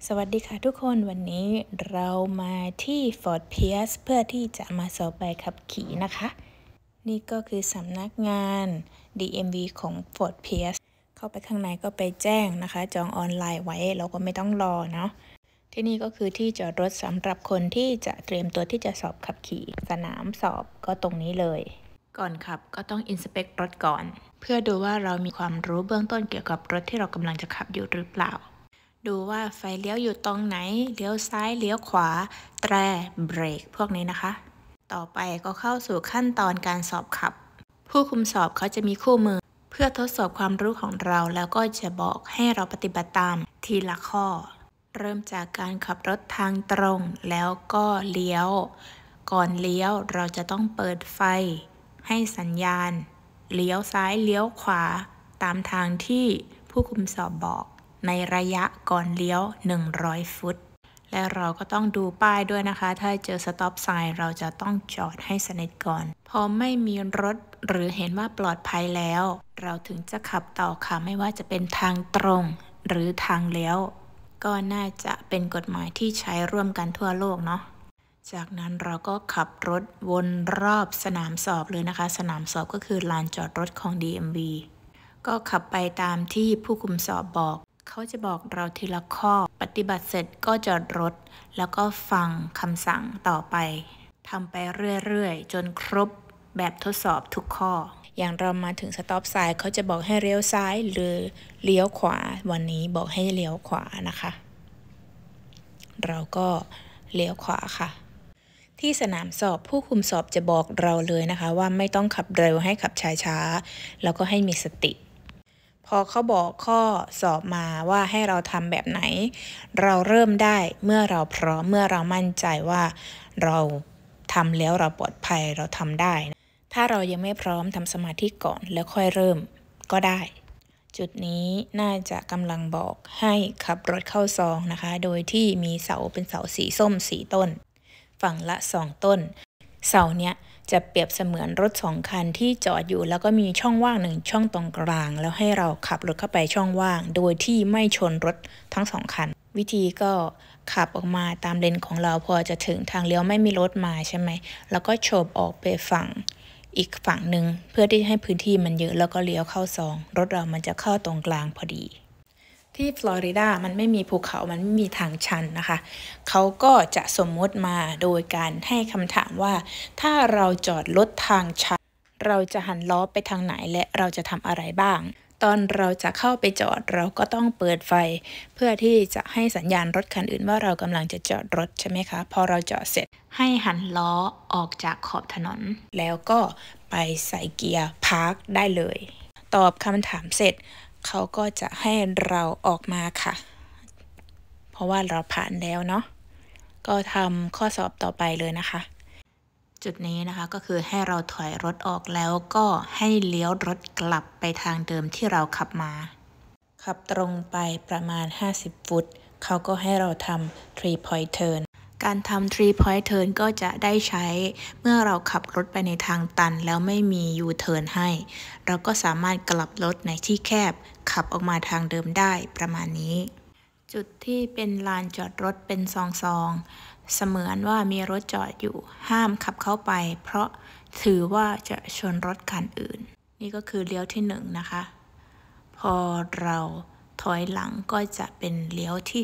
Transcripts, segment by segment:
สวัสดีค่ะทุกคนวันนี้เรามาที่ Fort Pierce เพื่อที่จะมาสอบใบขับขี่นะคะ นี่ก็คือสำนักงาน DMV ของ Fort Pierce เข้าไปข้างในก็ไปแจ้งนะคะ จองออนไลน์ไว้เราก็ไม่ต้องรอเนาะที่นี่ก็คือที่จอดรถสำหรับคนที่จะเตรียมตัวที่จะสอบขับขี่สนามสอบก็ตรงนี้เลย ก่อนขับก็ต้อง inspect รถก่อน เพื่อดูว่าเรามีความรู้เบื้องต้นเกี่ยวกับรถที่เรากำลังจะขับอยู่หรือเปล่าดูว่าไฟเลี้ยวอยู่ตรงไหนเลี้ยวซ้ายเลี้ยวขวาแตรเบรกพวกนี้นะคะต่อไปก็เข้าสู่ขั้นตอนการสอบขับผู้คุมสอบเขาจะมีคู่มือเพื่อทดสอบความรู้ของเราแล้วก็จะบอกให้เราปฏิบัติตามทีละข้อเริ่มจากการขับรถทางตรงแล้วก็เลี้ยวก่อนเลี้ยวเราจะต้องเปิดไฟให้สัญญาณเลี้ยวซ้ายเลี้ยวขวาตามทางที่ผู้คุมสอบบอกในระยะก่อนเลี้ยว100ฟุตและเราก็ต้องดูป้ายด้วยนะคะถ้าเจอ stop sign เราจะต้องจอดให้สนิทก่อนพอไม่มีรถหรือเห็นว่าปลอดภัยแล้วเราถึงจะขับต่อค่ะไม่ว่าจะเป็นทางตรงหรือทางเลี้ยวก็น่าจะเป็นกฎหมายที่ใช้ร่วมกันทั่วโลกเนาะจากนั้นเราก็ขับรถวนรอบสนามสอบเลยนะคะสนามสอบก็คือลานจอดรถของ DMV ก็ขับไปตามที่ผู้คุมสอบบอกเขาจะบอกเราทีละข้อปฏิบัติเสร็จก็จอดรถแล้วก็ฟังคำสั่งต่อไปทำไปเรื่อยๆจนครบแบบทดสอบทุกข้ออย่างเรามาถึงสต็อปไซน์เขาจะบอกให้เลี้ยวซ้ายหรือเลี้ยวขวาวันนี้บอกให้เลี้ยวขวานะคะเราก็เลี้ยวขวาค่ะที่สนามสอบผู้คุมสอบจะบอกเราเลยนะคะว่าไม่ต้องขับเร็วให้ขับช้าๆแล้วก็ให้มีสติพอเขาบอกข้อสอบมาว่าให้เราทำแบบไหนเราเริ่มได้เมื่อเราพร้อมเมื่อเรามั่นใจว่าเราทำแล้วเราปลอดภัยเราทำได้ถ้าเรายังไม่พร้อมทำสมาธิก่อนแล้วค่อยเริ่มก็ได้จุดนี้น่าจะกำลังบอกให้ขับรถเข้าซองนะคะโดยที่มีเสาเป็นเสาสีส้ม4ต้นฝั่งละ2ต้นเสาเนี้ยจะเปรียบเสมือนรถ2คันที่จอดอยู่แล้วก็มีช่องว่าง1ช่องตรงกลางแล้วให้เราขับรถเข้าไปช่องว่างโดยที่ไม่ชนรถทั้ง2คันวิธีก็ขับออกมาตามเลนของเราพอจะถึงทางเลี้ยวไม่มีรถมาใช่ไหมแล้วก็โฉบออกไปฝั่งอีกฝั่งหนึ่งเพื่อที่ให้พื้นที่มันเยอะแล้วก็เลี้ยวเข้าซองรถเรามันจะเข้าตรงกลางพอดีที่ฟลอริดามันไม่มีภูเขามันไม่มีทางชันนะคะเขาก็จะสมมติมาโดยการให้คำถามว่าถ้าเราจอดรถทางชันเราจะหันล้อไปทางไหนและเราจะทำอะไรบ้างตอนเราจะเข้าไปจอดเราก็ต้องเปิดไฟเพื่อที่จะให้สัญญาณรถคันอื่นว่าเรากำลังจะจอดรถใช่ไหมคะพอเราจอดเสร็จให้หันล้อออกจากขอบถนนแล้วก็ไปใส่เกียร์พาร์คได้เลยตอบคำถามเสร็จเขาก็จะให้เราออกมาค่ะเพราะว่าเราผ่านแล้วเนาะก็ทำข้อสอบต่อไปเลยนะคะจุดนี้นะคะก็คือให้เราถอยรถออกแล้วก็ให้เลี้ยวรถกลับไปทางเดิมที่เราขับมาขับตรงไปประมาณ50ฟุตเขาก็ให้เราทำ 3 point turn การทำ 3 point turn ก็จะได้ใช้เมื่อเราขับรถไปในทางตันแล้วไม่มี U-turn ให้เราก็สามารถกลับรถในที่แคบขับออกมาทางเดิมได้ประมาณนี้จุดที่เป็นลานจอดรถเป็นซองเสมือนว่ามีรถจอดอยู่ห้ามขับเข้าไปเพราะถือว่าจะชนรถคันอื่นนี่ก็คือเลี้ยวที่1นะคะพอเราถอยหลังก็จะเป็นเลี้ยวที่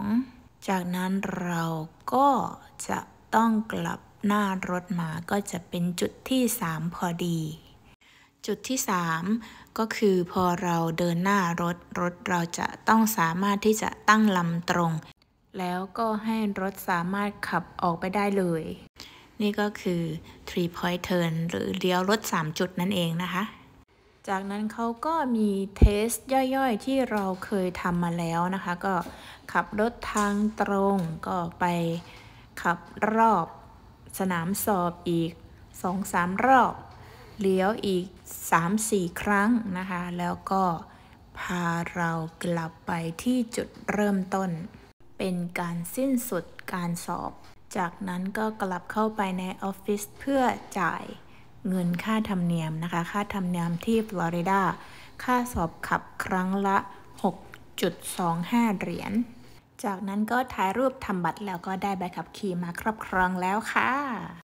2จากนั้นเราก็จะต้องกลับหน้ารถมาก็จะเป็นจุดที่3พอดีจุดที่3ก็คือพอเราเดินหน้ารถเราจะต้องสามารถที่จะตั้งลำตรงแล้วก็ให้รถสามารถขับออกไปได้เลยนี่ก็คือ 3 point turn หรือเลี้ยวรถ3จุดนั่นเองนะคะจากนั้นเขาก็มีเทสย่อยๆที่เราเคยทำมาแล้วนะคะก็ขับรถทางตรงก็ไปขับรอบสนามสอบอีก 2-3 รอบเลี้ยวอีก 3-4 ครั้งนะคะแล้วก็พาเรากลับไปที่จุดเริ่มต้นเป็นการสิ้นสุดการสอบจากนั้นก็กลับเข้าไปในออฟฟิศเพื่อจ่ายเงินค่าธรรมเนียมนะคะค่าธรรมเนียมที่ฟลอริดาค่าสอบขับครั้งละ 6.25 เหรียญจากนั้นก็ถ่ายรูปทำบัตรแล้วก็ได้ใบขับขี่มาครอบครองแล้วค่ะ